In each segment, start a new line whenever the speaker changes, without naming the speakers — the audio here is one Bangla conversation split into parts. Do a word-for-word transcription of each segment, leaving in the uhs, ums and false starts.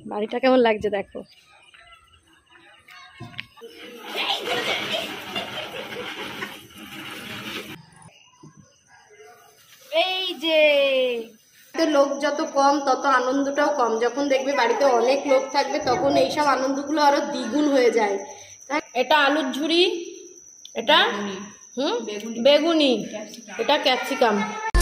বাড়িটা কেমন লাগছে দেখো। এই যে লোক যত কম তত আনন্দটাও কম। যখন দেখবে বাড়িতে অনেক লোক থাকবে তখন এইসব আনন্দগুলো আরো দ্বিগুণ হয়ে যায়। এটা আলুর ঝুড়ি, এটা হুম বেগুনি, এটা ক্যাপসিকাম।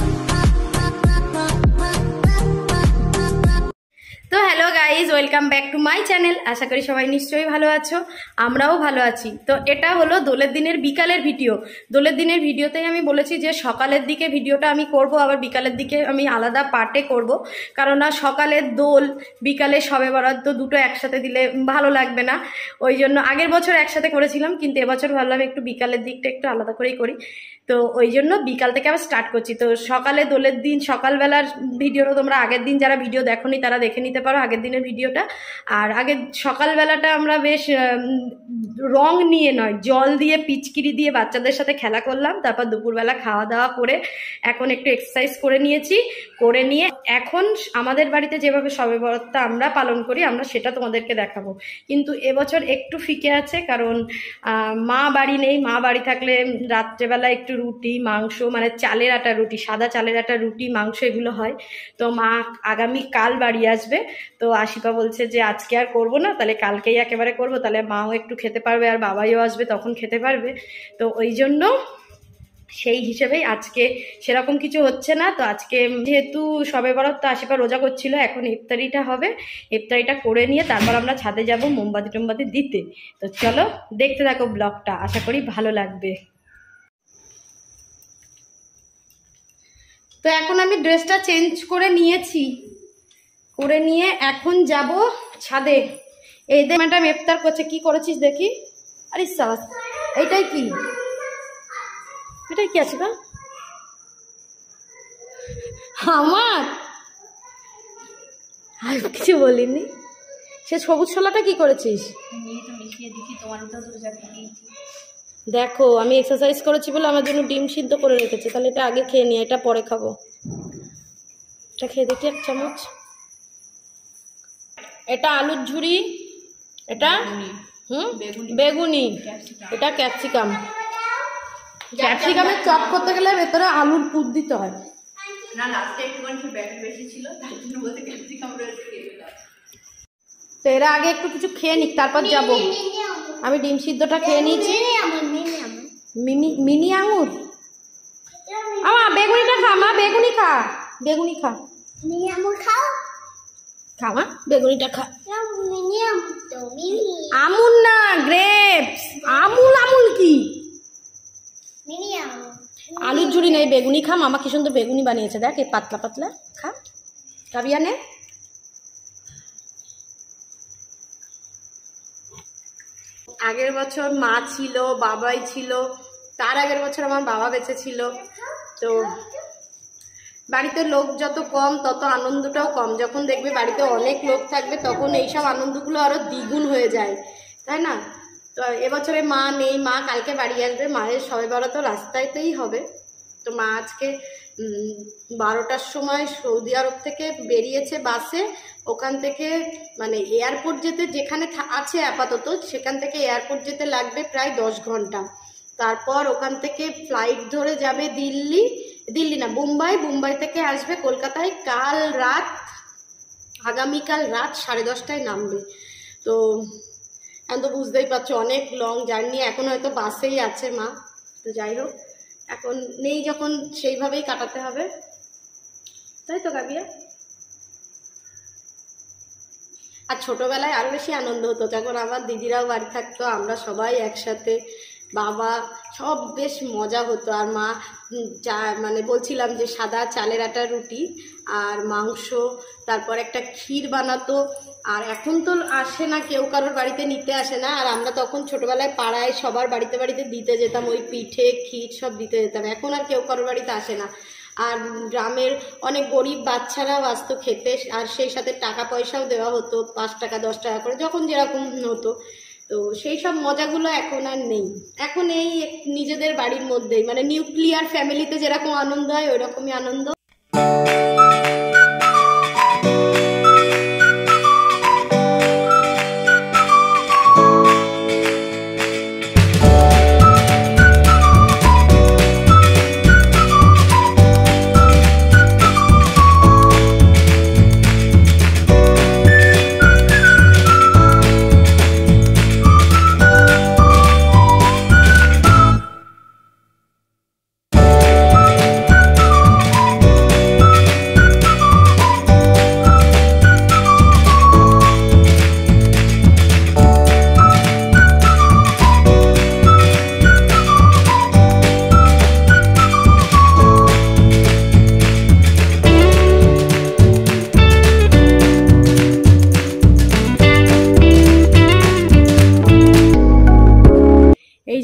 তো hello guys, welcome back to my channel. আশা করি সবাই নিশ্চয়ই ভালো আছো, আমরাও ভালো আছি। তো এটা হলো দোলের দিনের বিকালের ভিডিও। দোলের দিনের ভিডিওতেই আমি বলেছি যে সকালের দিকে ভিডিওটা আমি করব, আবার বিকালের দিকে আমি আলাদা পার্টে করব, কারণ না সকালের দোল বিকালে সবে বরাত তো দুটো একসাথে দিলে ভালো লাগবে না। ওই জন্য আগের বছর একসাথে করেছিলাম, কিন্তু এবছর ভাবলাম একটু বিকালের দিকটা একটু আলাদা করেই করি। তো ওই জন্য বিকাল থেকে আবার স্টার্ট করছি। তো সকালে দোলের দিন সকালবেলার ভিডিওটা তোমরা আগের দিন যারা ভিডিও দেখোনি তারা দেখে নিতে পারো আগের দিনের ভিডিওটা। আর আগের সকালবেলাটা আমরা বেশ রং নিয়ে নয়, জল দিয়ে পিচকিরি দিয়ে বাচ্চাদের সাথে খেলা করলাম। তারপর দুপুরবেলা খাওয়া দাওয়া করে এখন একটু এক্সারসাইজ করে নিয়েছি, করে নিয়ে এখন আমাদের বাড়িতে যেভাবে শবে বরাতটা আমরা পালন করি আমরা সেটা তোমাদেরকে দেখাবো। কিন্তু এবছর একটু ফিকে আছে, কারণ মা বাড়ি নেই। মা বাড়ি থাকলে রাত্রেবেলা একটু রুটি মাংস, মানে চালের আটা রুটি, সাদা চালের আটা রুটি মাংস এগুলো হয়। তো মা আগামী কাল বাড়ি আসবে। তো আশিপা বলছে যে আজকে আর করবো না, তাহলে কালকেই একেবারে করবো, তাহলে মাও একটু খেতে পারবে আর বাবাইও আসবে তখন খেতে পারবে। তো ওই জন্য সেই হিসেবেই আজকে সেরকম কিছু হচ্ছে না। তো আজকে যেহেতু সবে বরাত তো আশিপা রোজা করছিল, এখন ইফতারিটা হবে। ইফতারিটা করে নিয়ে তারপর আমরা ছাদে যাব মোমবাতি টোমবাতি দিতে। তো চলো দেখতে থাকো ব্লগটা, আশা করি ভালো লাগবে। তো এখন আমি ড্রেসটা চেঞ্জ করে নিয়েছি, করে নিয়ে এখন যাব ছাদে। এই দে ম্যাডাম ইফতার করছে। কি করেছিস দেখি? আরে সাস, এইটাই কি? এটাই কি আছে বা আমার? আর কিছু বলিনি। সে সবুজ ছোলাটা কি করেছিস? দেখো আমি এক্সারসাইজ করেছি বলে আমার জন্য ডিম সিদ্ধ করে রেখেছে। তাহলে এটা আগে খেয়ে নিই, এটা পরে খাবো। এটা খেয়ে দেখি এক চামচ। এটা আলুর ঝুড়ি, এটা হুম বেগুনি, এটা ক্যাপসিকাম। ক্যাপসিকামের চপ করতে গেলে ভেতরে আলুর পুর দিতে হয় না। লাস্টে একটুখানি ব্যাটার বেশি ছিল, তাই জন্য বলতে ক্যাপসিকাম রয়েছে। তো এরা আগে একটু কিছু খেয়ে নিক, তারপর যাব। আমি ডিম সিদ্ধটা খেয়ে নিয়েছি। মিনি মিনি আঙুর, আমা বেগুনিটা খা, মা বেগুনি খা, বেগুনি খা, মিনি আঙুর খাও, খা মা বেগুনিটা খা। আমুল না, গ্রেপস। আমুল আমুল কি? আলুর ঝুড়ি নেই, বেগুনি খা। মামা কি সুন্দর বেগুনি বানিয়েছে, দেখ এই পাতলা পাতলা। খা, কাবিয়া নে। আগের বছর মা ছিল, বাবাই ছিল, তার আগের বছর আমার বাবা বেঁচে ছিল। তো বাড়িতে লোক যত কম তত আনন্দটাও কম। যখন দেখবে বাড়িতে অনেক লোক থাকবে তখন এইসব আনন্দগুলো আরো দ্বিগুণ হয়ে যায়, তাই না? তো এবছরে মা নেই, মা কালকে বাড়ি আসবে। মায়ের শবে বরাত তো রাস্তাতেই হবে। তো মা আজকে বারোটার সময় সৌদি আরব থেকে বেরিয়েছে বাসে। ওখান থেকে মানে এয়ারপোর্ট যেতে, যেখানে আছে আপাতত সেখান থেকে এয়ারপোর্ট যেতে লাগবে প্রায় দশ ঘন্টা। তারপর ওখান থেকে ফ্লাইট ধরে যাবে দিল্লি, দিল্লি না মুম্বাই, মুম্বাই থেকে আসবে কলকাতায়। কাল রাত, আগামীকাল রাত সাড়ে দশটায় নামবে। তো এখন তো বুঝতেই পারছো অনেক লং জার্নি। এখন হয়তো বাসেই আছে মা। তো যাই হোক, এখন নেই যখন সেইভাবেই কাটাতে হবে, তাই তো কাবিয়া? আর ছোটবেলায় আরো বেশি আনন্দ হতো, যখন আমার দিদিরাও বাড়ি থাকতো, আমরা সবাই একসাথে, বাবা, সব বেশ মজা হতো। আর মা যা মানে বলছিলাম যে সাদা চালের আটা রুটি আর মাংস, তারপর একটা ক্ষীর বানাতো। আর এখন তো আসে না, কেউ কারোর বাড়িতে নিতে আসে না। আর আমরা তখন ছোটবেলায় পাড়ায় সবার বাড়িতে বাড়িতে দিতে যেতাম, ওই পিঠে ক্ষীর সব দিতে যেতাম। এখন আর কেউ কারোর বাড়িতে আসে না। আর গ্রামের অনেক গরিব বাচ্চারাও আসতো খেতে, আর সেই সাথে টাকা পয়সাও দেওয়া হতো, পাঁচ টাকা দশ টাকা করে যখন যেরকম হতো। তো সেই সব মজাগুলো এখন আর নেই। এখন এই নিজেদের বাড়ির মধ্যেই, মানে নিউক্লিয়ার ফ্যামিলিতে যেরকম আনন্দ হয় ওই রকমই আনন্দ।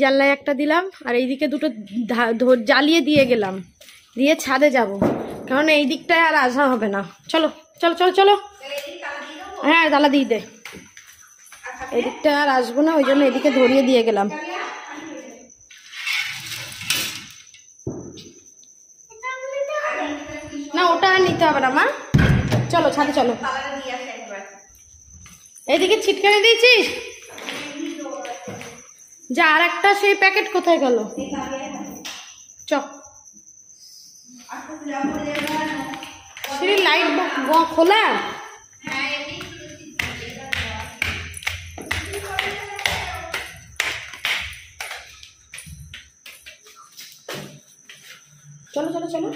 জানলায় একটা দিলাম, আর এইদিকে দুটো জ্বালিয়ে দিয়ে গেলাম, দিয়ে ছাদে যাব, কারণ এই দিকটায় আর আসা হবে না। চলো চলো চলো চলো, হ্যাঁ তালা দিয়ে দে, এই দিকটা আর আসবো না, ওই জন্য এদিকে ধরিয়ে দিয়ে গেলাম। না ওটা আর নিতে হবে না মা, চলো ছাদে চলো। এইদিকে ছিটকানি দিয়েছিস, যা আর একটা সেই প্যাকেট কোথায় গেল? চ লাইট খোলা, চলো চলো চলো।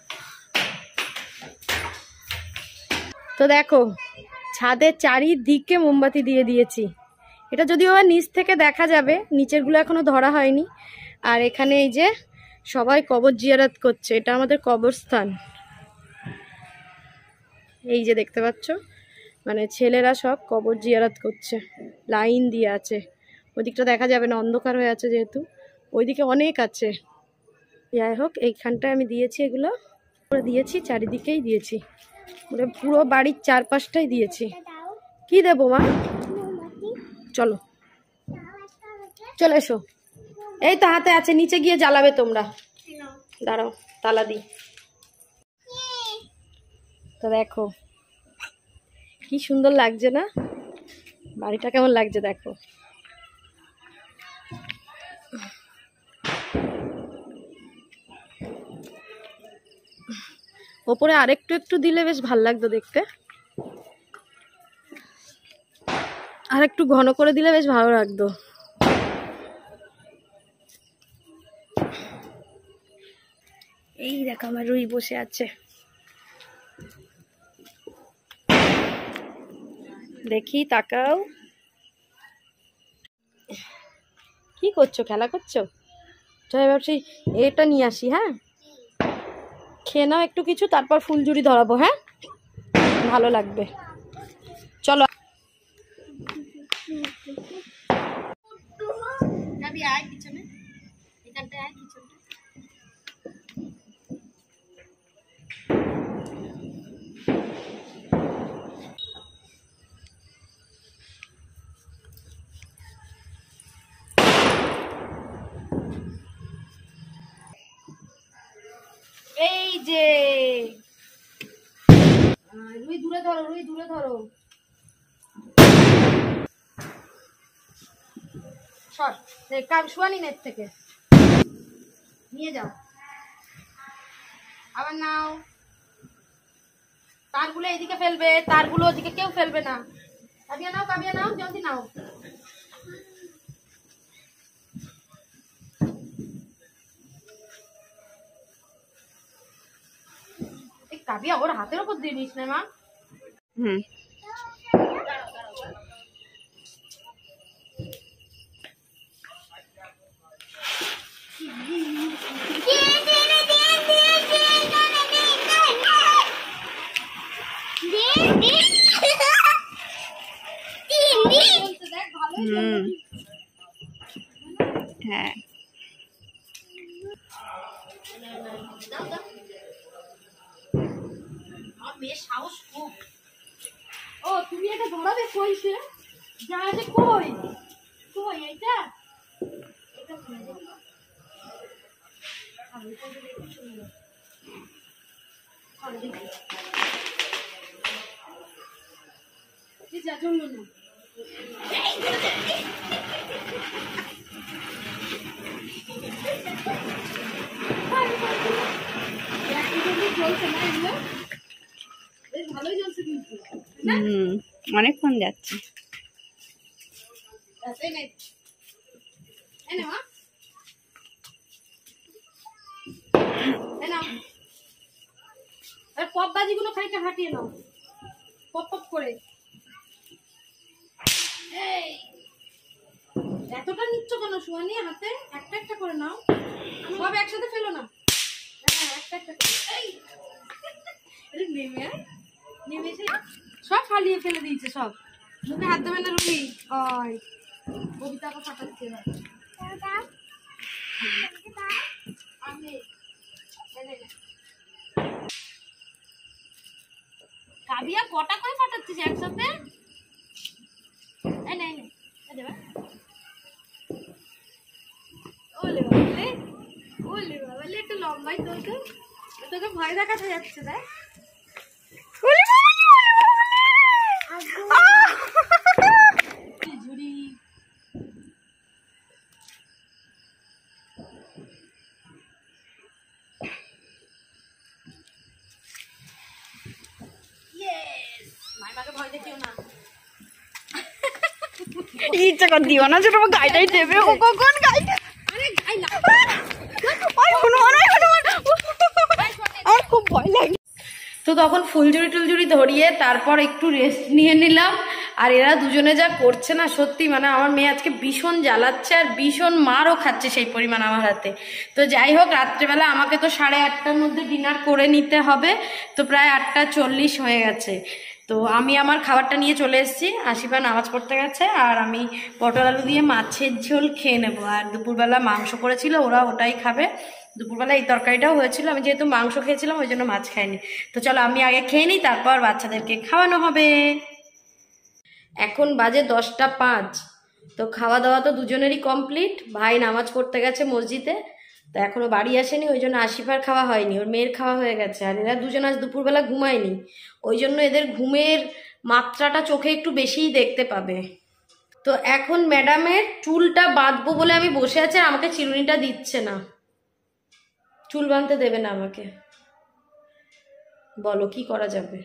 তো দেখো ছাদের চারিদিকে মোমবাতি দিয়ে দিয়েছি, এটা যদিও আবার নিচ থেকে দেখা যাবে, নিচেরগুলো এখনো ধরা হয়নি। আর এখানে এই যে সবাই কবর জিয়ারত করছে, এটা আমাদের কবরস্থান। এই যে দেখতে পাচ্ছ, মানে ছেলেরা সব কবর জিয়ারত করছে, লাইন দিয়ে আছে। ওইদিকটা দেখা যাবে না, অন্ধকার হয়ে আছে যেহেতু, ওইদিকে অনেক আছে। যাই হোক এইখানটায় আমি দিয়েছি, এগুলো দিয়েছি চারিদিকেই দিয়েছি, মানে পুরো বাড়ির চারপাশটাই দিয়েছি। কি দেবো মা? চলো চলে এসো, এই তো হাতে আছে, নিচে গিয়ে জ্বালাবে তোমরা, দাঁড়াও তালা দি। তো দেখো কি সুন্দর লাগছে না, বাড়িটা কেমন লাগছে দেখো। ওপরে আরেকটু একটু দিলে বেশ ভাল লাগতো দেখতে, আর একটু ঘন করে দিলে বেশ ভালো লাগতো। এই দেখো আমার রুই বসে আছে, দেখি তাকাও, কি করছো? খেলা করছো? চল এবার সেই এটা নিয়ে আসি, হ্যাঁ খেয়ে নাও একটু কিছু, তারপর ফুলঝুরি ধরাবো, হ্যাঁ ভালো লাগবে। চলো আয় পিছনে, এখানটায় আয় পিছনে। এই যে রুই দূরে ধরো, রুই দূরে ধরো, সর শুয়ানি নেট থেকে নিয়ে যাও, আবার নাও। তারগুলো এদিকে ফেলবে, তারগুলো ওদিকে কেউ ফেলবে না। কাবিয়া নাও, কাবিয়া নাও, জলদি নাও। কাবিয়া ওর হাতের উপর দিয়ে নিস না মা। হুম হ্যাঁ ও তুমি এটা ধরাবে কই, সে যা আছে কই কই এইটা এটা কি যা জন্য না অনেকক্ষণ যাচ্ছে। পপ বাজিগুলো খানিকটা হাঁটিয়ে নাও, পপ পপ করে। এতটা নিচ্ছ কেন শুয়ানি? হাতে একটা একটা করে নাও, সব একসাথে ফেলো না। হ্যাঁ একটা একটা নেমে নেমে সব ফালিয়ে ফেলে দিয়েছে, সব মুখে হাত দেবে না রুই। ওই কবিতাকে ফাটাচ্ছে। কাবিয়া কটা করে ফাটাচ্ছিস একসাথে? ওলে বাবালে, ওলে বাবালে, একটু লম্বাই তোকে, তোকে ভয় দেখাতে যাচ্ছে না? ঝুড়ি
ইচ্ছা কর দিও না, ছোট গাইটাই দেবে। ও কখন গাইটা?
আরে গাই না,
আমার খুব ভয় লাগে।
তো তখন ফুলঝুরি টুলঝুরি ধরিয়ে তারপর একটু রেস্ট নিয়ে নিলাম। আর এরা দুজনে যা করছে না, সত্যি মানে আমার মেয়ে আজকে ভীষণ জ্বালাচ্ছে আর ভীষণ মারও খাচ্ছে সেই পরিমাণ আমার হাতে। তো যাই হোক, রাত্রেবেলা আমাকে তো সাড়ে আটটার মধ্যে ডিনার করে নিতে হবে। তো প্রায় আটটা চল্লিশ হয়ে গেছে। তো আমি আমার খাবারটা নিয়ে চলে এসেছি, আশিফা নামাজ পড়তে গেছে, আর আমি পটল আলু দিয়ে মাছের ঝোল খেয়ে নেবো। আর দুপুরবেলা মাংস করেছিল, ওরা ওটাই খাবে। দুপুরবেলা এই তরকারিটাও হয়েছিল, আমি যেহেতু মাংস খেয়েছিলাম ওই জন্য মাছ খাইনি। তো চলো আমি আগে খেয়ে নিই, তারপর বাচ্চাদেরকে খাওয়ানো হবে। এখন বাজে দশটা পাঁচ। তো খাওয়া দাওয়া তো দুজনেরই কমপ্লিট। ভাই নামাজ পড়তে গেছে মসজিদে, তো এখনো বাড়ি আসেনি, ওই জন্য আশিফার খাওয়া হয়নি, ওর মেয়ের খাওয়া হয়ে গেছে। আর এরা দুজন আজ দুপুরবেলা ঘুমায়নি, ওই জন্য এদের ঘুমের মাত্রাটা চোখে একটু বেশিই দেখতে পাবে। তো এখন ম্যাডামের চুলটা বাঁধবো বলে আমি বসে আছি, আর আমাকে চিরুনিটা দিচ্ছে না, চুল বাঁধতে দেবে না আমাকে। বলো কি করা যাবে?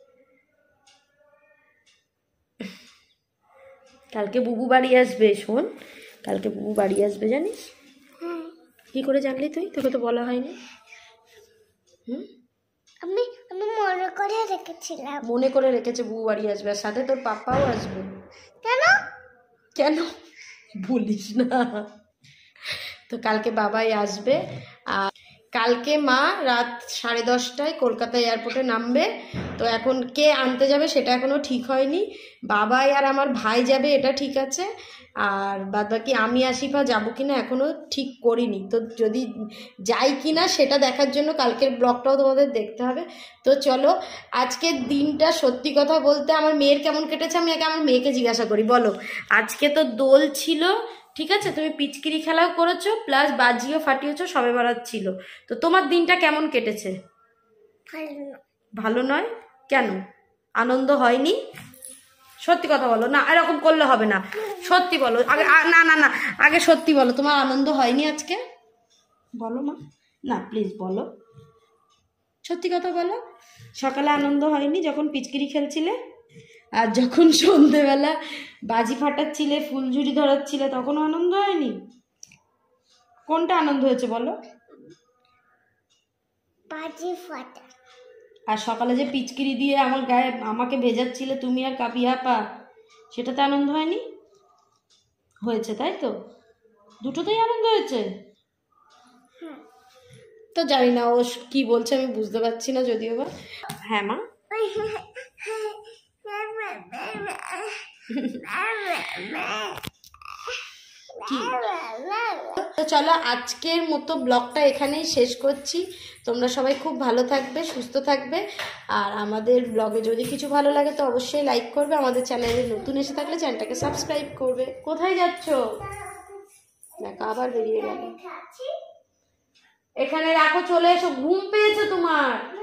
কালকে বুবু বাড়ি আসবে, শোন, কালকে বুবু বাড়ি আসবে জানিস? কি করে জানলি তুই? তোকে তো বলা হয়নি। হুম,
আমি আমি মনে করে রেখেছিলাম।
মনে করে রেখেছে বুবু বাড়ি আসবে, আর সাথে তোর পাপাও আসবে।
কেন
কেন বলিস না। তো কালকে বাবাই আসবে। আর কালকে মা রাত সাড়ে দশটায় কলকাতা এয়ারপোর্টে নামবে। তো এখন কে আনতে যাবে সেটা এখনও ঠিক হয়নি। বাবাই আর আমার ভাই যাবে এটা ঠিক আছে, আর বাদ বাকি আমি আশিফা যাবো কিনা এখনও ঠিক করিনি। তো যদি যাই কিনা সেটা দেখার জন্য কালকের ব্লগটাও তোমাদের দেখতে হবে। তো চলো, আজকের দিনটা সত্যি কথা বলতে আমার মেয়ের কেমন কেটেছে আমি আগে আমার মেয়েকে জিজ্ঞাসা করি। বলো, আজকে তো দোল ছিল, ঠিক আছে, তুমি পিচকিরি খেলাও করেছো, প্লাস বাজিও ফাটিয়েছো, সবে বরাত ছিল। তো তোমার দিনটা কেমন কেটেছে? ভালো নয় কেন? আনন্দ হয়নি? সত্যি কথা বলো না, এরকম করলে হবে না, সত্যি বলো আগে। না না না আগে সত্যি বলো, তোমার আনন্দ হয়নি আজকে? বলো মা, না প্লিজ বলো, সত্যি কথা বলো। সকালে আনন্দ হয়নি যখন পিচকিরি খেলছিলে? আর যখন সন্ধেবেলা বাজি ফাটাচ্ছিলে, ফুলঝুরি ধরাচ্ছিলে, তখনও আনন্দ হয়নি? কোনটা আনন্দ হয়েছে বলো?
বাজি ফাটা।
আর সকালে যে পিচকিরি দিয়ে আমার গায়ে আমাকে ভেজাচ্ছিলে তুমি আর কাবিয়া পা, সেটাতে আনন্দ হয়নি? হয়েছে তাই তো, দুটোতেই আনন্দ হয়েছে। তো জানি না ও কি বলছে, আমি বুঝতে পারছি না যদিও বা। হ্যাঁ মা, তো চলো আজকের মতো ব্লগটা এখানেই শেষ করছি। তোমরা সবাই খুব ভালো থাকবে, সুস্থ থাকবে। আর আমাদের ব্লগে যদি কিছু ভালো লাগে তো অবশ্যই লাইক করবে, আমাদের চ্যানেলে নতুন এসে থাকলে চ্যানেলটাকে সাবস্ক্রাইব করবে। কোথায় যাচ্ছ? দেখো আবার বেরিয়ে গেল। এখানে রাখো, চলে এসো, ঘুম পেয়েছে তোমার।